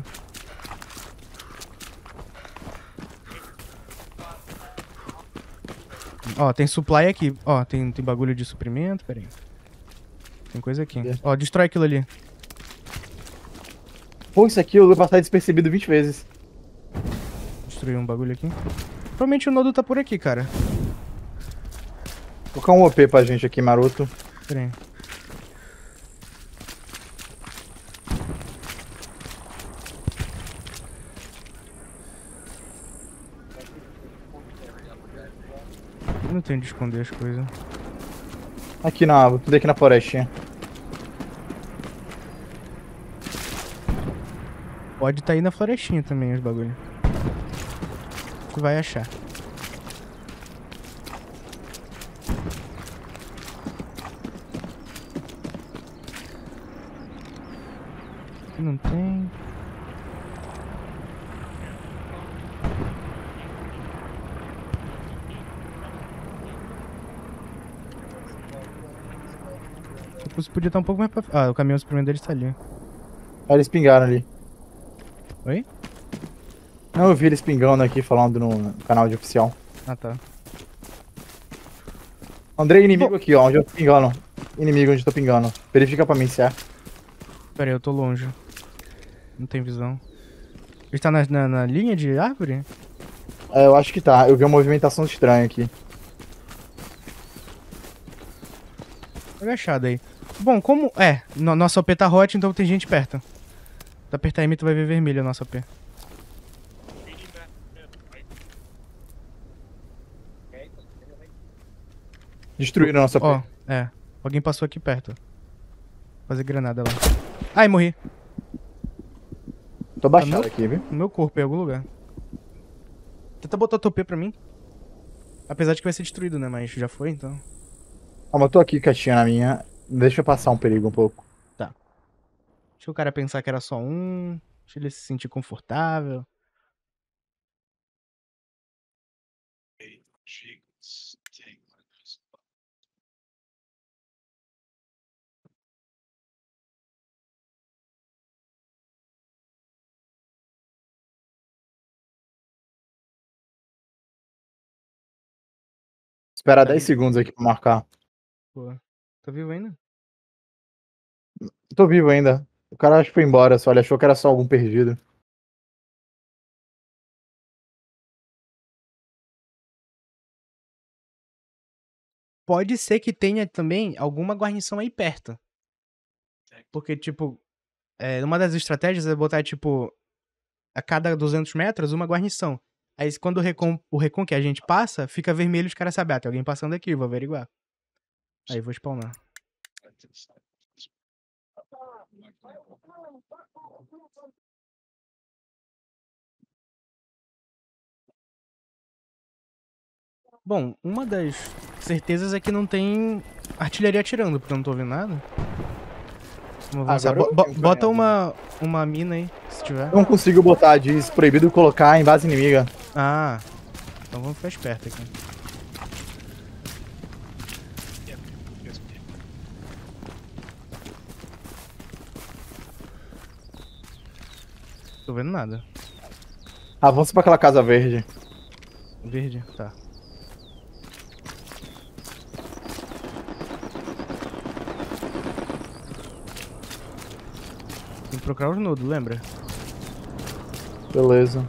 Ó, tem supply aqui. Ó, tem, tem bagulho de suprimento, pera aí. Tem coisa aqui. Ó, destrói aquilo ali. Pô, isso aqui eu vou passar despercebido vinte vezes. Destruir um bagulho aqui. Provavelmente o nodo tá por aqui, cara. Vou colocar um O P pra gente aqui, maroto. Pera aí. Eu não tenho de esconder as coisas. Aqui na, vou tudo aqui na florestinha. Pode tá aí na florestinha também os bagulhos. Tu vai achar. Aqui não tem. Você podia estar um pouco mais pra... Ah, o caminhão suprimento deles tá ali. Ah, eles pingaram ali. Oi? Não, eu vi eles pingando aqui, falando no canal de oficial. Ah, tá. Andrei, inimigo Bom. aqui, ó, onde eu tô pingando. Inimigo onde eu tô pingando. Verifica pra mim se é. Pera aí, eu tô longe. Não tem visão. Ele tá na, na, na linha de árvore? É, eu acho que tá. Eu vi uma movimentação estranha aqui. Tá agachado aí. Bom, como... É, no, nosso O P tá hot, então tem gente perto. Se apertar M, tu vai ver vermelho a nossa O P. Destruíram a nossa Ó, P. é. Alguém passou aqui perto. Vou fazer granada lá. Ai, morri. Tô baixado meu- aqui, viu? No meu corpo, em algum lugar. Tenta botar tua O P pra mim. Apesar de que vai ser destruído, né? Mas já foi, então. Ó, mas eu tô aqui quietinho na minha. Deixa eu passar um perigo um pouco. Deixa o cara pensar que era só um. Deixa ele se sentir confortável. Esperar Tá dez vivo? segundos aqui pra marcar. Pô, tá vivo ainda? Tô vivo ainda. O cara acho que foi embora, só ele achou que era só algum perdido. Pode ser que tenha também alguma guarnição aí perto. Porque, tipo, é, uma das estratégias é botar, tipo, a cada duzentos metros, uma guarnição. Aí, quando o recon, o recon que a gente passa, fica vermelho, os caras sabem, ah, tem alguém passando aqui, vou averiguar. Aí, vou spawnar. Bom, uma das certezas é que não tem artilharia atirando, porque eu não tô vendo nada. Vamos avançar. Agora eu Bo- bo- vi um bota caminhão. uma, uma mina aí, se tiver. Não consigo botar, diz proibido colocar em base inimiga. Ah, então vamos ficar esperto aqui. Tô vendo nada. Avança pra aquela casa verde. Verde? Tá. Tem que procurar os nodos, lembra? Beleza.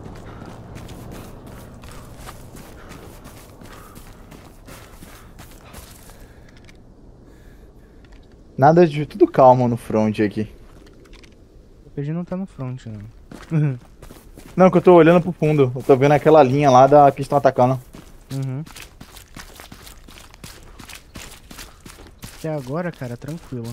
Nada de tudo calmo no front aqui. O P G não tá no front, não. Não, que eu tô olhando pro fundo. Eu tô vendo aquela linha lá da que estão atacando. Uhum. Até agora, cara, tranquilo.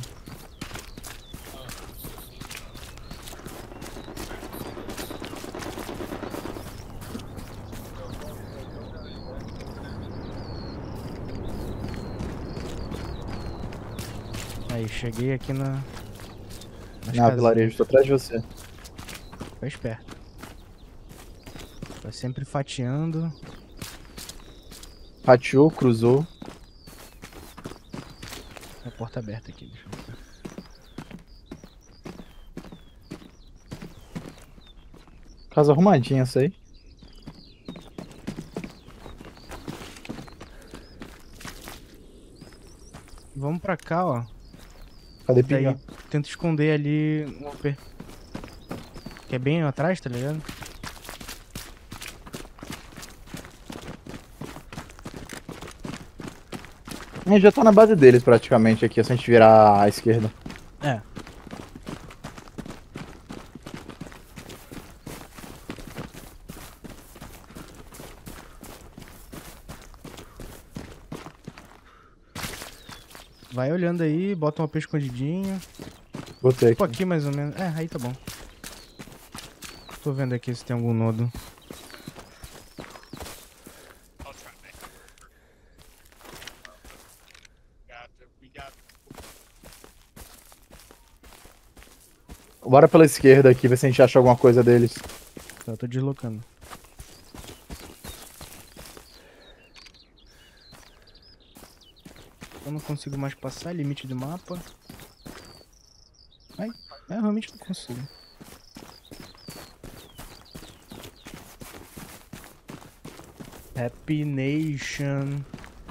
Aí, cheguei aqui na... nas Na casinhas. vilarejo, tô atrás de você. Fica esperto. Vai sempre fatiando. Fatiou, cruzou. A porta aberta aqui, deixa eu ver. Casa arrumadinha essa aí. Vamos pra cá, ó. Cadê Daí pinga? tenta esconder ali no U P. Que é bem atrás, tá ligado? A gente já tá na base deles praticamente aqui, é só a gente virar à esquerda. É. Vai olhando aí, bota uma P escondidinho. Botei Tipo aqui. aqui mais ou menos. É, aí tá bom. Tô vendo aqui se tem algum nodo. Bora pela esquerda aqui, ver se a gente acha alguma coisa deles. Tá, eu tô deslocando. Eu não consigo mais passar, limite do mapa. Ai, é, eu realmente não consigo. Happy Nation.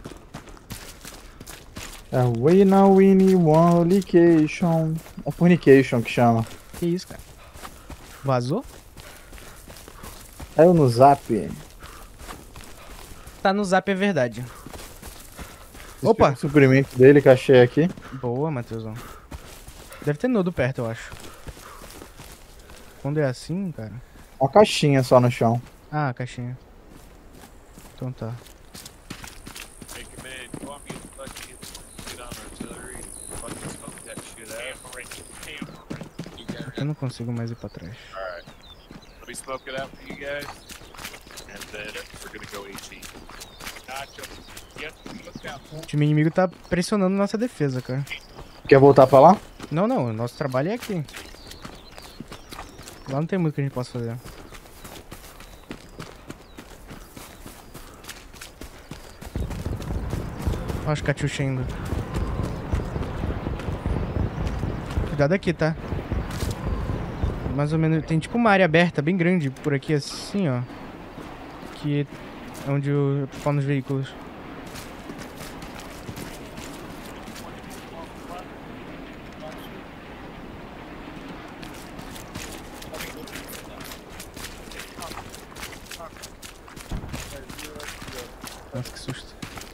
É We Now Winnie One Location. É Fornication que chama. Que isso, cara? Vazou? Caiu no zap. Tá no zap, é verdade. Opa! Opa! O suprimento dele que eu achei aqui. Boa, Matheusão. Deve ter nodo perto, eu acho. Quando é assim, cara... Uma caixinha só no chão. Ah, a caixinha. Então tá. Hey, command, you want me to fucking get on artillery and fucking smoke that shit out? Aqui eu não consigo mais ir pra trás. Alright. Let me smoke it out for you guys. And then we're gonna go AT. Gotcha. Yep, look out. O time inimigo tá pressionando nossa defesa, cara. Quer voltar pra lá? Não, não, o nosso trabalho é aqui. Lá não tem muito que a gente possa fazer. Olha os Katyusha indo. Cuidado aqui, tá? Mais ou menos, tem tipo uma área aberta bem grande por aqui assim, ó. Que é onde eu falo nos veículos. Nossa, que susto.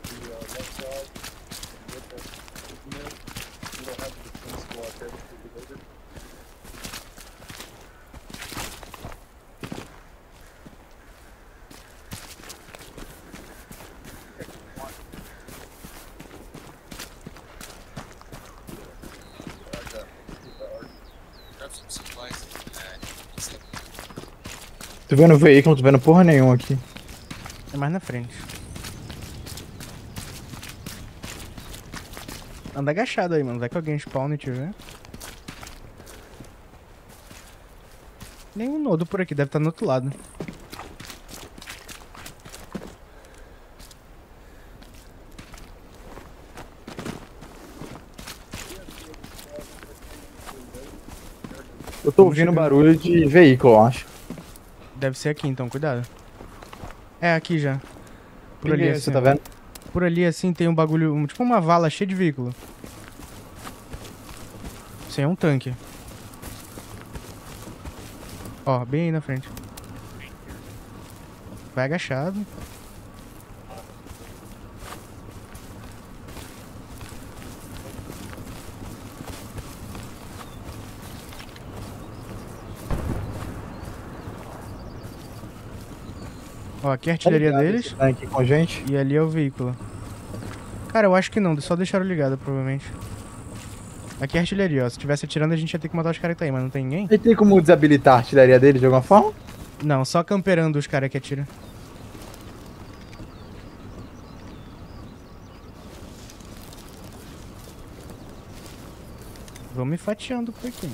Tô vendo o veículo, não tô vendo porra nenhuma aqui. É mais na frente. Anda agachado aí, mano. Vai que alguém spawn e tiver. Nenhum nodo por aqui, deve estar no outro lado. Eu tô ouvindo barulho de veículo, eu acho. Deve ser aqui então, cuidado. É, aqui já. Por ali assim. Você tá ó. vendo? Por ali assim tem um bagulho, um- tipo uma vala cheia de veículo. Isso aí é um tanque. Ó, bem aí na frente. Vai agachado. Ó, aqui é a artilharia Tá ligado deles. esse tanque com a gente? E ali é o veículo. Cara, eu acho que não, só deixaram ligado, provavelmente. Aqui é a artilharia, ó. Se tivesse atirando, a gente ia ter que matar os caras que tá aí, mas não tem ninguém? E tem como desabilitar a artilharia dele de alguma forma? Não, só camperando os caras que atiram. Vamos me fatiando por aqui.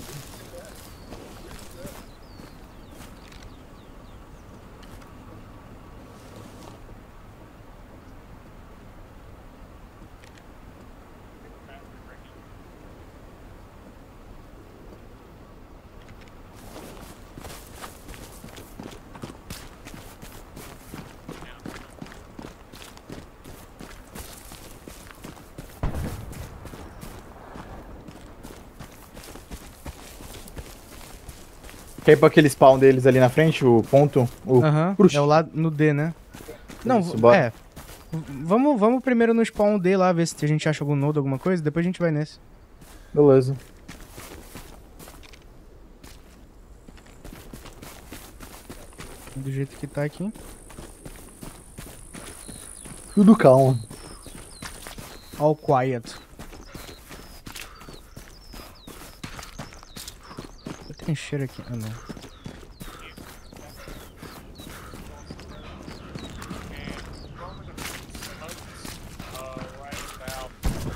Quer ir pra aquele spawn deles ali na frente, o ponto? O Aham, crush. é o lado no D, né? Não, Isso, v- bora. é. V- Vamos, vamos primeiro no spawn D lá, ver se a gente acha algum node, alguma coisa, depois a gente vai nesse. Beleza. Do jeito que tá aqui. Tudo calma. All quiet. Tem cheiro aqui. Ah, não. Uh, right about.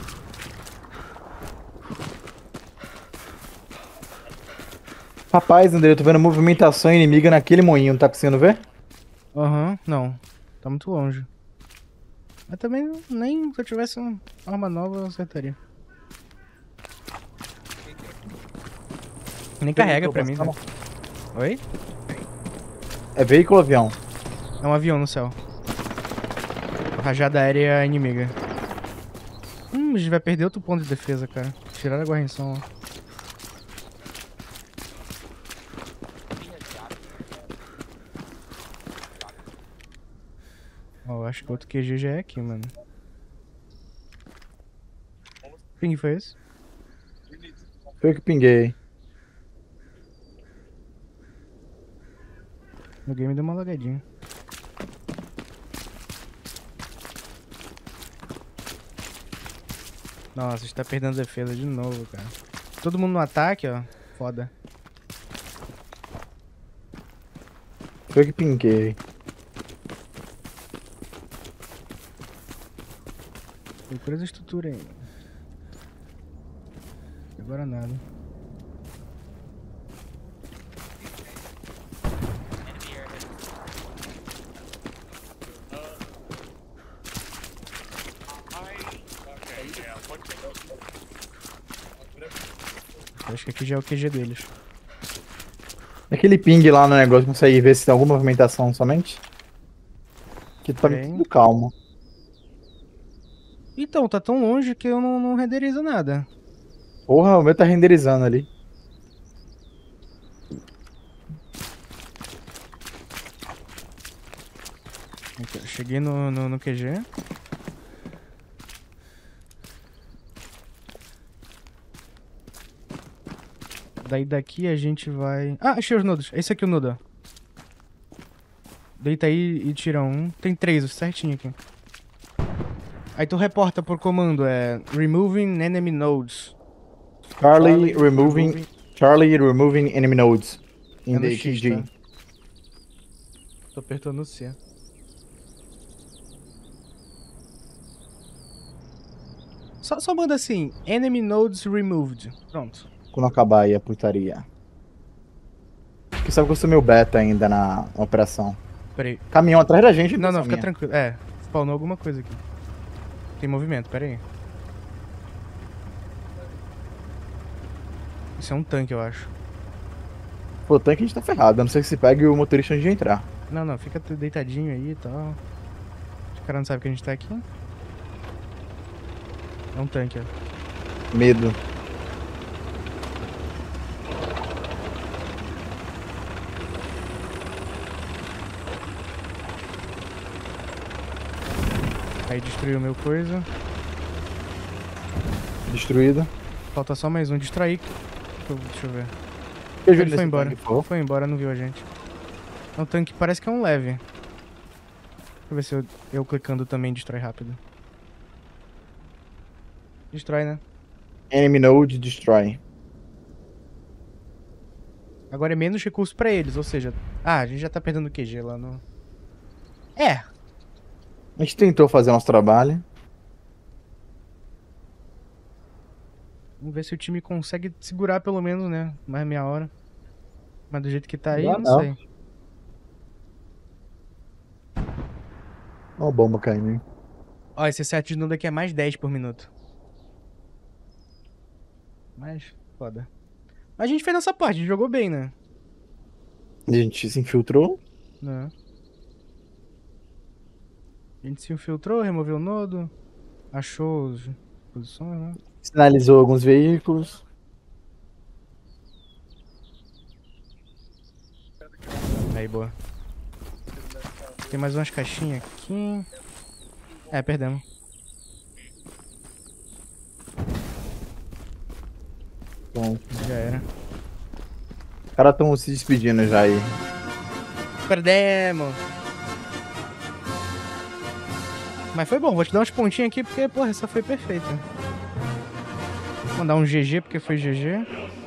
Rapaz, André, eu tô vendo movimentação inimiga naquele moinho, tá conseguindo ver? Aham, não. Tá muito longe. Mas também, nem se eu tivesse uma arma nova, eu acertaria. Nem carrega pra mim, né? Oi? É veículo ou avião? É um avião no céu. Rajada aérea inimiga. Hum, a gente vai perder outro ponto de defesa, cara. Tiraram a guarnição lá. Ó, eu acho que outro Q G já é aqui, mano. Que ping foi esse? Foi eu que pinguei. No game deu uma lagadinha. Nossa, a gente tá perdendo defesa de novo, cara. Todo mundo no ataque, ó. Foda. Foi eu que pinguei. Procura essa estrutura aí. Agora nada. Okay, yeah. What Acho que aqui já é o Q G deles. Aquele ping lá no negócio, consegue ver se tem alguma movimentação somente? Que tá Tem. tudo calmo. Então, tá tão longe que eu não, não renderizo nada. Porra, o meu tá renderizando ali. Aqui, ó, cheguei no, no, no Q G. Daí daqui a gente vai... Ah, achei os nodos. Esse aqui é o nodo, ó. Deita aí e tira um. Tem três, certinho aqui. Aí tu reporta por comando, é... Removing enemy nodes. Charlie, removing, Charlie removing enemy nodes. In É no the X, Q G. tá? Tô apertando o C. Só, só manda assim, enemy nodes removed. Pronto. Quando acabar aí a putaria. Porque sabe que eu sou meu beta ainda na operação. Pera aí. Caminhão atrás da gente. Não, não, impressão fica minha. tranquilo. É, spawnou alguma coisa aqui. Tem movimento, pera aí. Isso é um tanque, eu acho. Pô, o tanque a gente tá ferrado. A não ser que se pegue o motorista antes de entrar. Não, não, fica tu deitadinho aí e tal. O cara não sabe que a gente tá aqui. É um tanque, ó. Medo. Aí destruiu meu coisa. Destruído. Falta só mais um. Distrair. Deixa eu ver. Eu Ele foi embora. Tanque, por favor. Foi embora, não viu a gente. É um tanque, parece que é um leve. Deixa eu ver se eu, eu clicando também destrói rápido. Destrói, né? Enemy node destroy. Agora é menos recurso pra eles, ou seja... Ah, a gente já tá perdendo o Q G lá no... É! A gente tentou fazer nosso trabalho. Vamos ver se o time consegue segurar pelo menos, né? Mais meia hora. Mas do jeito que tá aí, Não, eu não, não. sei. Ó a bomba caindo, hein? Ó, esse set de nudo aqui é mais dez por minuto. Mas, foda. Mas a gente fez nossa parte, a gente jogou bem, né? A gente se infiltrou. Né? A gente se infiltrou, removeu o nodo, achou as posições, né? Sinalizou alguns veículos. Aí, boa. Tem mais umas caixinhas aqui. É, perdemos. Bom, Já era. os caras estão se despedindo já aí. Perdemos. Mas foi bom, vou te dar uns pontinhos aqui porque, porra, essa foi perfeita. Vou mandar um G G porque foi G G.